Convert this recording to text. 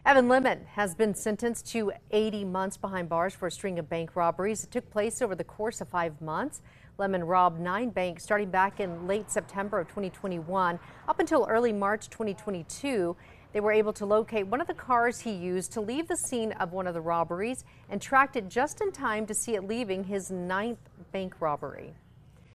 Evan Lemon has been sentenced to 80 months behind bars for a string of bank robberies. It took place over the course of 5 months. Lemon robbed 9 banks starting back in late September of 2021 up until early March 2022. They were able to locate one of the cars he used to leave the scene of one of the robberies and tracked it just in time to see it leaving his 9th bank robbery.